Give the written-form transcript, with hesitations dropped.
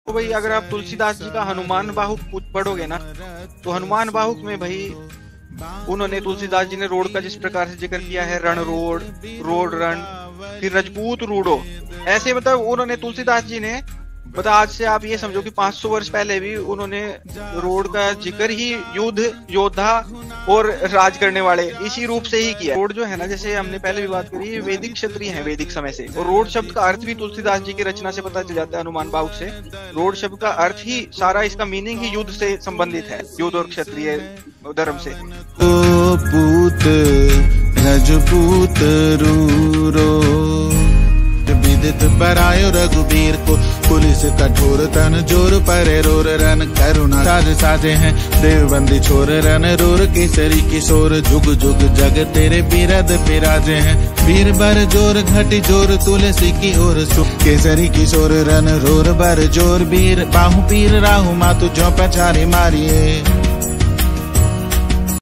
तो भाई अगर आप तुलसीदास जी का हनुमान बाहुक पढ़ोगे ना, तो हनुमान बाहुक में भाई उन्होंने तुलसीदास जी ने रोड का जिस प्रकार से जिक्र किया है, रण रोड, रोड रण, फिर रजपूत रूडो, ऐसे मतलब उन्होंने तुलसीदास जी ने मतलब आज से आप ये समझो कि 500 वर्ष पहले भी उन्होंने रोड का जिक्र ही युद्ध, योद्धा और राज करने वाले इसी रूप से ही किया। रोड जो है ना, जैसे हमने पहले भी बात करी, ये वैदिक क्षत्रिय है वैदिक समय से, और रोड शब्द का अर्थ भी तुलसीदास जी की रचना से पता चल जाता है, हनुमान बाहुक से। रोड शब्द का अर्थ ही सारा, इसका मीनिंग ही युद्ध से संबंधित है, युद्ध और क्षत्रिय धर्म से। ओ पूत रजपूत रूरो विदित बरायो रघुबीर को, पुलिस कठोर तन जोर परे रोर रन, करुणा साज साजे हैं देवबंदी छोर रन रोर, केसरी किशोर जुग जुग जग तेरे बिरद बिराजे हैं, वीर बर जोर घटी जोर तुलसी की ओर सु, केसरी किशोर रन रोर बर जोर, वीर बाहु पीर राहु मातु जो पछारी मारिए।